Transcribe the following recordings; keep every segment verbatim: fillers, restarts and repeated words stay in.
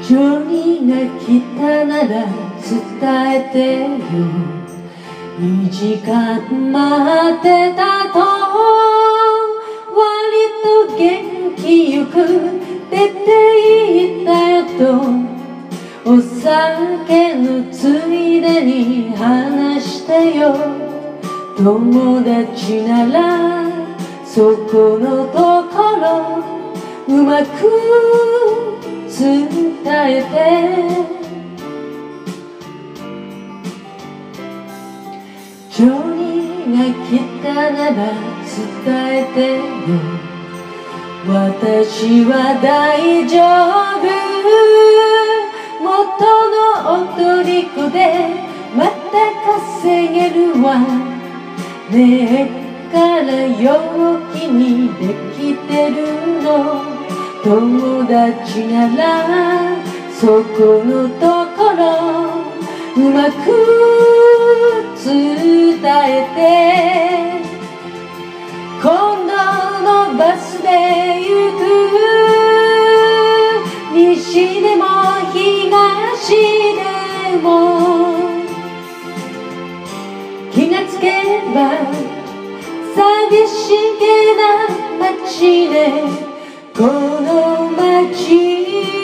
ジョニーが来たなら伝えてよ、にじかん待ってたと。割と元気よく出て行ったよと、お酒のついでに話してよ。友達ならそこのところうまく伝えて。ジョニーが来たなら伝えてよ、私は大丈夫。元の踊り子でまた稼げるわ。根っから陽気にできてるの。友達ならそこのところうまく伝えて。今度のバスで行く、西でも東でも、気がつけば寂しげな街で、この街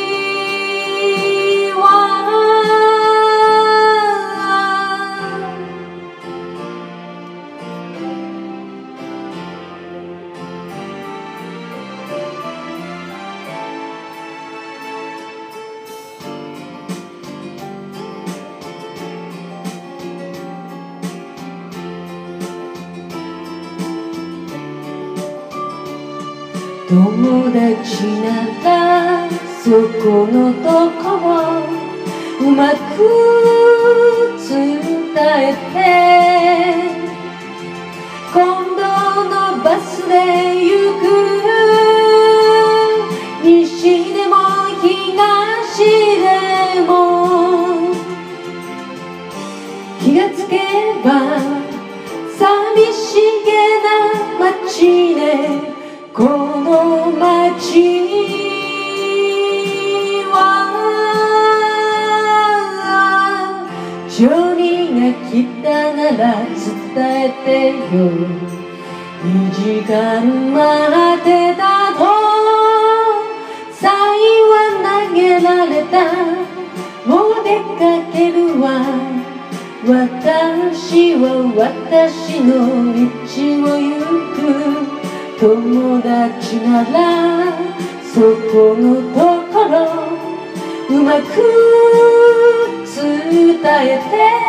友達ならそこのところうまく伝えて。今度のバスで行く、西でも東でも、気がつけば寂しげな街で、この街はジョニーが来たなら伝えてよ、にじかん待ってたと。サイは投げられた、もう出かけるわ。私は私の道を行く。友達ならそこのところうまく伝えて。